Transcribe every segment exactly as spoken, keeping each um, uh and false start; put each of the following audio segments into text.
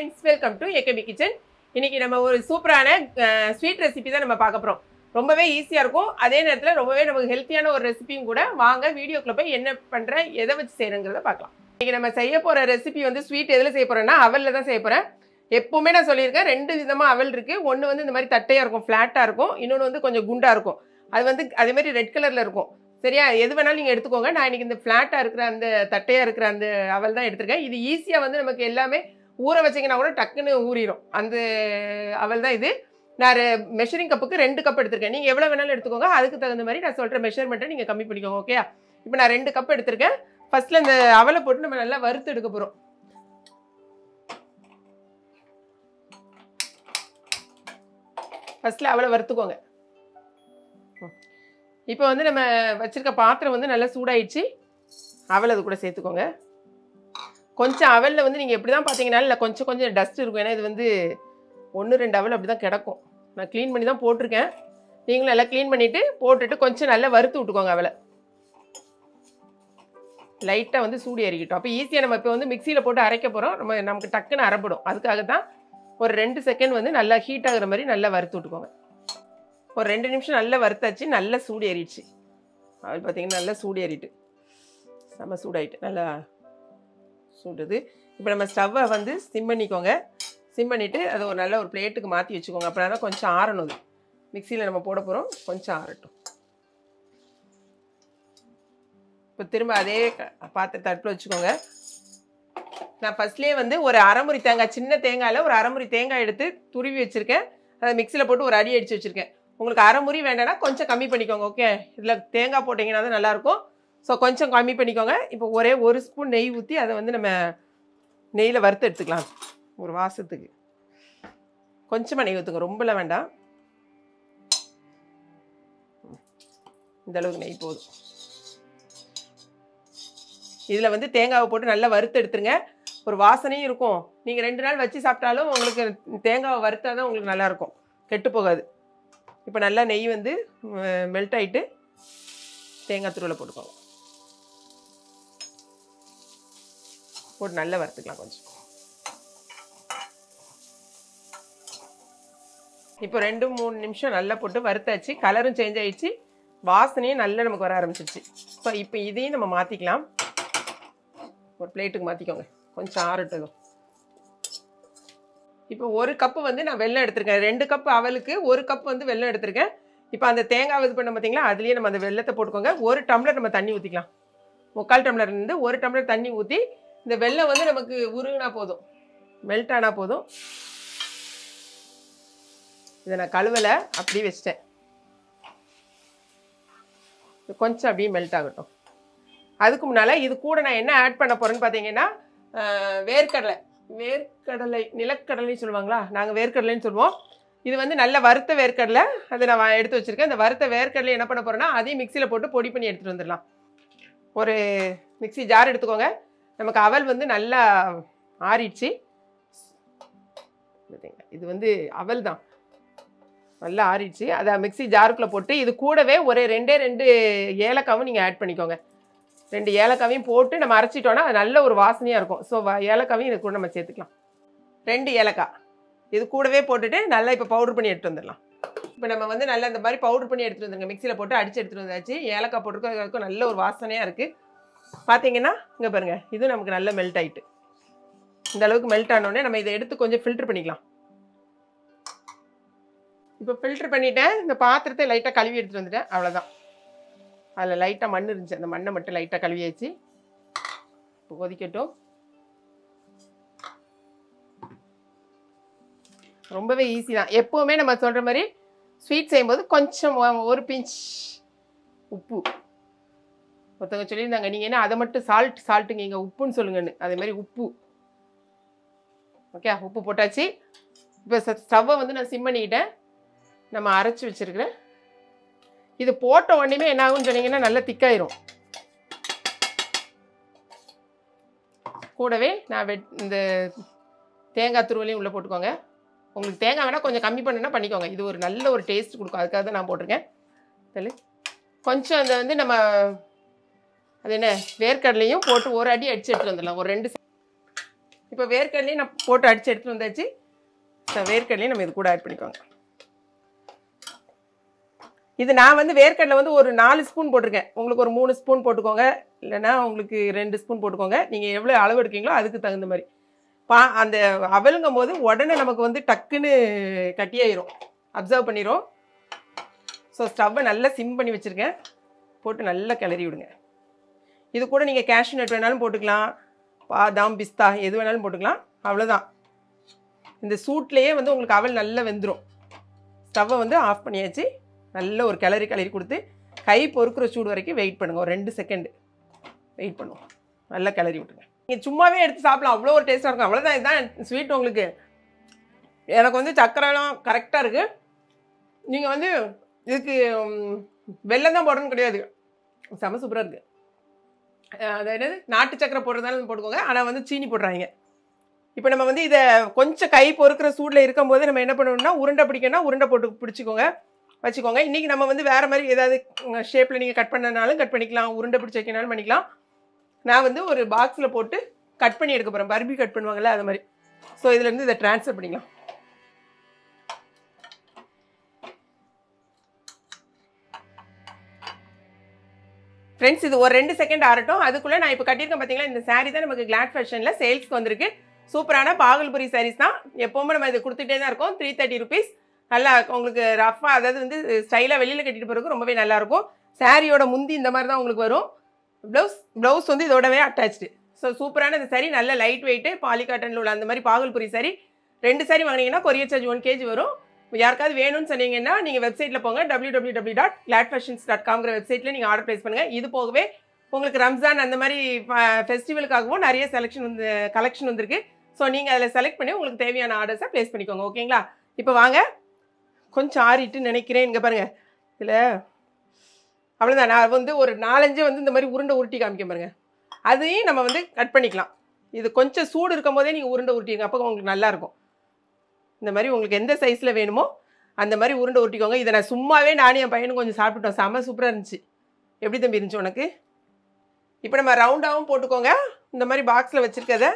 friends, welcome to A K B Kitchen. இன்னைக்கு நம்ம ஒரு சூப்பரான ஸ்வீட் ரெசிபி தான் நம்ம பார்க்க போறோம். ரொம்பவே ஈஸியா இருக்கும். அதே நேரத்துல ரொம்பவே நமக்கு ஹெல்த்தியான ஒரு ரெசிபியும் கூட. வாங்க வீடியோக்குள்ள போய் என்ன பண்றேன், எதை வச்சு செய்றேங்கறத பார்க்கலாம். இன்னைக்கு நம்ம செய்ய போற ரெசிபி வந்து ஸ்வீட் எதுல செய்ய போறேன்னா அவல்ல தான் செய்ய போறேன். எப்பவுமே நான் சொல்லியிருக்கேன் ரெண்டு விதமா அவல் இருக்கு. ஒன்னு வந்து இந்த மாதிரி தட்டையா இருக்கும், ஃப்ளாட்டா இருக்கும். இன்னொன்னு வந்து கொஞ்சம் குண்டா இருக்கும். அது வந்து அதே மாதிரி ரெட் கலர்ல இருக்கும். சரியா, எது வேணாலும் நீங்கள் எடுத்துக்கோங்க. நான் இன்றைக்கி இந்த ஃப்ளாட்டாக இருக்கிற அந்த தட்டையாக இருக்கிற அந்த அவல் தான் எடுத்துருக்கேன். இது ஈஸியாக வந்து நமக்கு எல்லாமே ஊற வச்சிங்கன்னா கூட டக்குன்னு ஊறிடும். அந்த அவல் தான் இது. நான் மெஷரிங் கப்புக்கு ரெண்டு கப் எடுத்திருக்கேன். நீங்கள் எவ்வளோ வேணாலும் எடுத்துக்கோங்க. அதுக்கு தகுந்த மாதிரி நான் சொல்கிற மெஷர்மெண்ட்டை நீங்கள் கம்மி பண்ணிக்கோங்க. ஓகே, இப்போ நான் ரெண்டு கப் எடுத்திருக்கேன். ஃபஸ்ட்டில் இந்த அவலை போட்டு நம்ம நல்லா வறுத்து எடுக்க போகிறோம். ஃபஸ்ட்டில் அவலை வறுத்துக்கோங்க. இப்போ வந்து நம்ம வச்சுருக்க பாத்திரம் வந்து நல்லா சூடாயிடுச்சு. அவல் அது கூட சேர்த்துக்கோங்க. கொஞ்சம் அவலில் வந்து நீங்கள் எப்படி தான் பார்த்தீங்கன்னா இல்லை கொஞ்சம் கொஞ்சம் டஸ்ட் இருக்கும். ஏன்னா இது வந்து ஒன்று ரெண்டு அவல் அப்படி தான் கிடக்கும். நான் க்ளீன் பண்ணி தான் போட்டிருக்கேன். நீங்களும் நல்லா க்ளீன் பண்ணிவிட்டு போட்டுட்டு கொஞ்சம் நல்லா வறுத்து விட்டுக்கோங்க அவலை. லைட்டாக வந்து சூடு ஏறிக்கிட்டோம். அப்போ ஈஸியாக நம்ம இப்போ வந்து மிக்சியில் போட்டு அரைக்க போகிறோம். நம்ம நமக்கு டக்குன்னு அரைப்படும். அதுக்காக தான் ஒரு ரெண்டு செகண்ட் வந்து நல்லா ஹீட் ஆகுற மாதிரி நல்லா வறுத்து விட்டுக்கோங்க. ஒரு ரெண்டு நிமிஷம் நல்லா வறுத்தாச்சு. நல்லா சூடு ஏறிடுச்சு. அது பார்த்தீங்கன்னா நல்லா சூடு ஏறிட்டு நம்ம சூடாயிட்டு நல்லா சூடுது. இப்போ நம்ம ஸ்டவ்வை வந்து சிம் பண்ணிக்கோங்க. சிம் பண்ணிவிட்டு அதை ஒரு நல்ல ஒரு பிளேட்டுக்கு மாற்றி வச்சுக்கோங்க. அப்படின்னா தான் கொஞ்சம் ஆறணும். அது மிக்சியில் நம்ம போட போகிறோம். கொஞ்சம் ஆறட்டும். இப்போ திரும்ப அதே பாத்திரத்தை அடுப்பில் வச்சுக்கோங்க. நான் ஃபஸ்ட்லேயே வந்து ஒரு அரைமுறி தேங்காய், சின்ன தேங்காயில் ஒரு அரைமுறி தேங்காய் எடுத்து துருவி வச்சுருக்கேன். அதை மிக்சியில் போட்டு ஒரு அடி அடித்து வச்சுருக்கேன். உங்களுக்கு அரைமுறி வேண்டாம்னா கொஞ்சம் கம்மி பண்ணிக்கோங்க. ஓகே, இதில் தேங்காய் போட்டிங்கன்னா தான் நல்லாயிருக்கும். ஸோ கொஞ்சம் கம்மி பண்ணிக்கோங்க. இப்போ ஒரே ஒரு ஸ்பூன் நெய் ஊற்றி அதை வந்து நம்ம நெய்யில் வறுத்து எடுத்துக்கலாம். ஒரு வாசத்துக்கு கொஞ்சமாக நெய் ஊற்றுங்க, ரொம்பலாம் வேண்டாம். இந்த அளவுக்கு நெய் போதும். இதில் வந்து தேங்காவை போட்டு நல்லா வறுத்து எடுத்துருங்க. ஒரு வாசனையும் இருக்கும். நீங்கள் ரெண்டு நாள் வச்சு சாப்பிட்டாலும் உங்களுக்கு தேங்காவை வறுத்தா தான் உங்களுக்கு நல்லாயிருக்கும், கெட்டு போகாது. இப்போ நல்லா நெய் வந்து மெல்ட் ஆகிட்டு தேங்காய் துருவலை போட்டுக்கோங்க. போட்டு நல்லா வறுத்துக்கலாம் கொஞ்சம். இப்போ ரெண்டு மூணு நிமிஷம் நல்லா போட்டு வறுத்தாச்சு. கலரும் சேஞ்ச் ஆகிடுச்சு. வாசனையும் நல்லா நமக்கு வர ஆரம்பிச்சிருச்சு. ஸோ இப்போ இதையும் நம்ம மாற்றிக்கலாம். ஒரு பிளேட்டுக்கு மாற்றிக்கோங்க. கொஞ்சம் ஆறட்டும். இப்போ ஒரு கப்பு வந்து நான் வெல்லம் எடுத்திருக்கேன். ரெண்டு கப்பு அவலுக்கு ஒரு கப் வந்து வெல்லம் எடுத்திருக்கேன். இப்போ அந்த தேங்காய் இது பண்ண பார்த்தீங்களா, அதுலேயே நம்ம அந்த வெல்லத்தை போட்டுக்கோங்க. ஒரு டம்ளர் நம்ம தண்ணி ஊற்றிக்கலாம். முக்கால் டம்ளர் இருந்து ஒரு டம்ளர் தண்ணி ஊற்றி இந்த வெல்லம் வந்து நமக்கு உருகுனா போதும், மெல்ட் ஆனால் போதும். இதை நான் கழுவலை, அப்படியே வச்சிட்டேன். கொஞ்சம் அப்படியே மெல்ட் ஆகட்டும். அதுக்கு முன்னால் இது கூட நான் என்ன ஆட் பண்ண போகிறேன்னு பார்த்தீங்கன்னா வேர்க்கடலை. வேர்க்கடலை நிலக்கடலைன்னு சொல்லுவாங்களா, நாங்கள் வேர்க்கடலைன்னு சொல்லுவோம். இது வந்து நல்ல வறுத்த வேர்க்கடலை. அதை நான் எடுத்து வச்சுருக்கேன். இந்த வறுத்த வேர்க்கடலை என்ன பண்ண போகிறேன்னா அதையும் மிக்சியில் போட்டு பொடி பண்ணி எடுத்துகிட்டு வந்துடலாம். ஒரு மிக்சி ஜார் எடுத்துக்கோங்க. நமக்கு அவல் வந்து நல்லா ஆறிடுச்சு. இது வந்து அவல் தான் நல்லா ஆறிடுச்சு. அதை மிக்சி ஜாருக்குள்ளே போட்டு இது கூடவே ஒரு ரெண்டே ரெண்டு ஏலக்காவும் நீங்கள் ஆட் பண்ணிக்கோங்க. ரெண்டு ஏலக்காவையும் போட்டு நம்ம அரைச்சிட்டோன்னா அது நல்ல ஒரு வாசனையாக இருக்கும். ஸோ ஏலக்காவையும் இது கூட நம்ம சேர்த்துக்கலாம். ரெண்டு ஏலக்காய் இது கூடவே போட்டுட்டு நல்லா இப்போ பவுடர் பண்ணி எடுத்துகிட்டு வந்துடலாம். இப்போ நம்ம வந்து நல்லா இந்த மாதிரி பவுடர் பண்ணி எடுத்துகிட்டு வந்துருங்க. மிக்சியில் போட்டு அடித்து எடுத்துகிட்டு வந்தாச்சு. ஏலக்காய் போட்டுருக்கோம். நல்ல ஒரு வாசனையாக இருக்குது. பார்த்தீங்கன்னா இங்கே பாருங்கள், இது நமக்கு நல்லா மெல்ட் ஆகிட்டு. இந்த அளவுக்கு மெல்ட் ஆனோடனே நம்ம இதை எடுத்து கொஞ்சம் ஃபில்ட்ரு பண்ணிக்கலாம். இப்போ ஃபில்ட்ரு பண்ணிவிட்டேன். இந்த பாத்திரத்தை லைட்டாக கழுவி எடுத்துகிட்டு வந்துட்டேன். அவ்வளோதான். அதில் லைட்டாக மண் இருந்துச்சு. அந்த மண்ணை மட்டும் லைட்டாக கழுவியாச்சு. இப்போ கொதிக்கட்டும். ரொம்பவே ஈஸி தான். எப்போவுமே நம்ம சொல்கிற மாதிரி ஸ்வீட் செய்யும்போது கொஞ்சம் ஒரு பிஞ்ச் உப்பு. ஒருத்தவங்க சொல்லியிருந்தாங்க, நீங்கள் என்ன அதை மட்டும் சால்ட் சால்ட்டுங்க இங்கே உப்புன்னு சொல்லுங்கன்னு. அதே மாதிரி உப்பு. ஓகே, உப்பு போட்டாச்சு. இப்போ ஸ்டவ்வை வந்து நான் சிம் பண்ணிக்கிட்டேன். நம்ம அரைச்சி வச்சுருக்கிறேன். இது போட்ட உடனே என்ன ஆகும்னு சொன்னீங்கன்னா நல்லா திக்காயிரும். கூடவே நான் வெட் இந்த தேங்காய் துருவலையும் உள்ளே போட்டுக்கோங்க. உங்களுக்கு தேங்காய் வேணால் கொஞ்சம் கம்மி பண்ணுன்னா பண்ணிக்கோங்க. இது ஒரு நல்ல ஒரு டேஸ்ட் கொடுக்கும். அதுக்காக தான் நான் போட்டிருக்கேன். சரி, கொஞ்சம் அந்த வந்து நம்ம அது என்ன வேர்க்கடலையும் போட்டு ஒரு அடி அடிச்சு எடுத்துகிட்டு வந்துடலாம். ஒரு ரெண்டு இப்போ வேர்க்கடலையும் நான் போட்டு அடித்து எடுத்துகிட்டு வந்தாச்சு. ஸோ வேர்க்கடலையும் நம்ம இது கூட ஆட் பண்ணிக்கோங்க. இது நான் வந்து வேர்க்கடலை வந்து ஒரு நாலு ஸ்பூன் போட்டிருக்கேன். உங்களுக்கு ஒரு மூணு ஸ்பூன் போட்டுக்கோங்க, இல்லைன்னா உங்களுக்கு ரெண்டு ஸ்பூன் போட்டுக்கோங்க. நீங்கள் எவ்வளோ அளவு எடுக்கீங்களோ அதுக்கு தகுந்த மாதிரி. பா அந்த அவலுங்கும் போது உடனே நமக்கு வந்து டக்குன்னு கட்டியாயிரும், அப்சர்வ் பண்ணிடும். ஸோ ஸ்டவ்வை நல்லா சிம் பண்ணி வச்சுருக்கேன். போட்டு நல்லா கிளறி விடுங்க. இது கூட நீங்கள் கேஷ்யூ நட் வேணாலும் போட்டுக்கலாம், பாதாம் பிஸ்தா எது வேணாலும் போட்டுக்கலாம். அவ்வளோதான். இந்த சூட்லேயே வந்து உங்களுக்கு அவல் நல்லா வெந்துடும். ஸ்டவ்வை வந்து ஆஃப் பண்ணியாச்சு. நல்ல ஒரு கிளறி கிளறி கொடுத்து கை பொறுக்கிற சூடு வரைக்கும் வெயிட் பண்ணுங்கள். ஒரு ரெண்டு செகண்டு வெயிட் பண்ணுவோம். நல்லா கிளறி விட்டுருங்க. நீங்கள் சும்மாவே எடுத்து சாப்பிடலாம், அவ்வளோ ஒரு டேஸ்ட்டாக இருக்கும். அவ்வளோதான். இதுதான் ஸ்வீட். உங்களுக்கு எனக்கு வந்து சர்க்கரைலாம் கரெக்டாக இருக்குது. நீங்கள் வந்து இதுக்கு வெல்லம் தான் போடணும்னு கிடையாது, செம சூப்பராக இருக்குது. அதாவது நாட்டு சக்கரை போடுறதுனால போட்டுக்கோங்க, ஆனால் வந்து சீனி போடுறாங்க. இப்போ நம்ம வந்து இதை கொஞ்சம் கை பொறுக்கிற சூடில் இருக்கும்போது நம்ம என்ன பண்ணணும்னா, உருண்டை பிடிக்கணும்னா உருண்டை போட்டு பிடிச்சிக்கோங்க, வச்சுக்கோங்க. இன்றைக்கி நம்ம வந்து வேறு மாதிரி ஏதாவது ஷேப்பில் நீங்கள் கட் பண்ணனாலும் கட் பண்ணிக்கலாம், உருண்டை பிடிச்சி வைக்கனாலும் பண்ணிக்கலாம். நான் வந்து ஒரு பாக்ஸில் போட்டு கட் பண்ணி எடுக்க போகிறேன், பர்பி கட் பண்ணுவாங்கள்ல அது மாதிரி. ஸோ இதுலேருந்து இதை ட்ரான்ஸ்ஃபர் பண்ணிக்கலாம். ஃப்ரெண்ட்ஸ், இது ஒரு ரெண்டு செகண்ட் ஆறட்டும். அதுக்குள்ளே நான் இப்போ கட்டியிருக்கேன் பார்த்தீங்களா, இந்த சாரீ தான் நமக்கு கிளாட் ஃபேஷனில் சேல்ஸ்க்கு வந்திருக்கு. சூப்பரான பாகல்புரி சாரீஸ் தான். எப்போவுமே நம்ம இது கொடுத்துட்டே தான் இருக்கோம். Three thirty rupees. நல்லா உங்களுக்கு ரஃபாக, அதாவது வந்து ஸ்டைலாக வெளியில் கட்டிட்டு போகிறதுக்கு ரொம்பவே நல்லாயிருக்கும். சாரியோட முந்தி இந்த மாதிரி தான் உங்களுக்கு வரும். ப்ளவுஸ் ப்ளவுஸ் வந்து இதோடவே அட்டாச்சு. ஸோ சூப்பரான இந்த சாரீ, நல்ல லைட் வெயிட்டு பாலிகாட்டனில் உள்ள அந்த மாதிரி பாகல்புரி சாரீ. ரெண்டு சாரீ வாங்கினீங்கன்னா கொரியர் சார்ஜ் ஒன் கேஜி வரும். யாருக்காவது வேணும்னு சொன்னீங்கன்னா நீங்கள் வெப்சைட்டில் போங்க, W W W dot Glad Fashions dot காம்ங்கிற வெப்சைட்டில் நீங்கள் ஆர்டர் ப்ளேஸ் பண்ணுங்கள். இது போகவே உங்களுக்கு ரம்ஜான் அந்த மாதிரி ஃபெஸ்டிவலுக்காகவும் நிறைய செலெக்ஷன் வந்து கலெக்ஷன் வந்திருக்கு. ஸோ நீங்கள் அதில் செலக்ட் பண்ணி உங்களுக்கு தேவையான ஆர்டர்ஸை ப்ளேஸ் பண்ணிக்கோங்க. ஓகேங்களா? இப்போ வாங்க, கொஞ்சம் ஆறிட்டு நினைக்கிறேன். இங்கே பாருங்கள், இதில் அவ்வளோதான். நான் வந்து ஒரு நாலஞ்சு வந்து இந்த மாதிரி உருண்டை உருட்டி காமிக்க பாருங்கள். அதையும் நம்ம வந்து கட் பண்ணிக்கலாம். இது கொஞ்சம் சூடு இருக்கும் போதே நீங்கள் உருண்டை உருட்டிங்க, அப்போ உங்களுக்கு நல்லாயிருக்கும். இந்த மாதிரி உங்களுக்கு எந்த சைஸில் வேணுமோ அந்த மாதிரி உருண்டை உருட்டிக்கோங்க. இதை நான் சும்மாவே நானும் என் பையனும் கொஞ்சம் சாப்பிட்டுட்டோம். செம்ம சூப்பராக இருந்துச்சு. எப்படி தம்பி இருந்துச்சு உனக்கு? இப்போ நம்ம ரவுண்டாகவும் போட்டுக்கோங்க. இந்த மாதிரி பாக்ஸில் வச்சுருக்கதை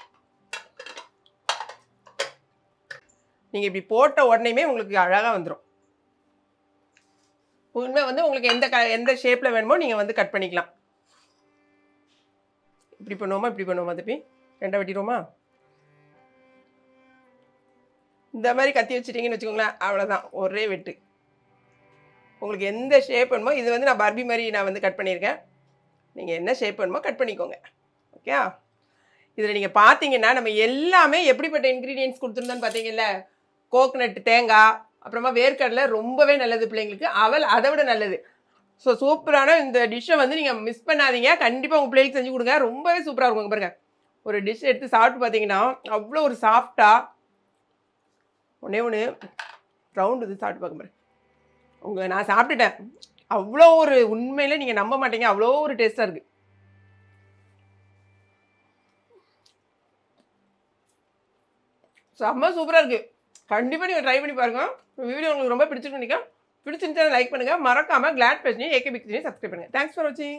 நீங்கள் இப்படி போட்ட உடனேயுமே உங்களுக்கு அழகாக வந்துடும். உண்மை வந்து உங்களுக்கு எந்த க எந்த ஷேப்பில் வேணுமோ நீங்கள் வந்து கட் பண்ணிக்கலாம். இப்படி பண்ணுவோமா, இப்படி பண்ணுவோமா தம்பி? ரெண்டை வெட்டிடுவோமா? இந்த மாதிரி கத்தி வச்சுட்டிங்கன்னு வச்சுக்கோங்களேன், அவ்வளோதான், ஒரே வெட்டு. உங்களுக்கு எந்த ஷேப் வேணுமோ, இது வந்து நான் பர்பி மாதிரி நான் வந்து கட் பண்ணியிருக்கேன். நீங்கள் என்ன ஷேப் வேணுமோ கட் பண்ணிக்கோங்க. ஓகே. இதில் நீங்கள் பார்த்தீங்கன்னா நம்ம எல்லாமே எப்படிப்பட்ட இன்க்ரீடியன்ட்ஸ் கொடுத்துருந்தோன்னு பார்த்தீங்கல்ல. கோகனட், தேங்காய், அப்புறமா வேர்க்கடலை ரொம்பவே நல்லது பிள்ளைங்களுக்கு. அவல் அதை விட நல்லது. ஸோ சூப்பரான இந்த டிஷ்ஷை வந்து நீங்கள் மிஸ் பண்ணாதீங்க. கண்டிப்பாக உங்கள் பிள்ளைகளுக்கு செஞ்சு கொடுங்க. ரொம்பவே சூப்பராக இருக்கும். பாருங்க, ஒரு டிஷ் எடுத்து சாப்பிட்டு பார்த்தீங்கன்னா அவ்வளோ ஒரு சாஃப்டாக ஒன்றே ஒன்று ரவுண்டு இது சாப்பிட்டு பார்க்க பாருங்க. உங்கள் நான் சாப்பிட்டுட்டேன், அவ்வளோ ஒரு உண்மையில் நீங்கள் நம்ப மாட்டீங்க, அவ்வளோ ஒரு டேஸ்ட்டாக இருக்குது. செம்ம சூப்பராக இருக்குது. கண்டிப்பாக நீங்கள் ட்ரை பண்ணி பாருங்கள். வீடியோ உங்களுக்கு ரொம்ப பிடிச்சிருக்கு நினைக்கிறேன். பிடிச்சிருந்தா லைக் பண்ணுங்கள். மறக்காமல் கிளாட் ஃபேஷனையும் ஏகே பிக்சரையும் சப்ஸ்கிரைப் பண்ணுங்கள். தேங்க்ஸ் ஃபார் வாட்சிங்.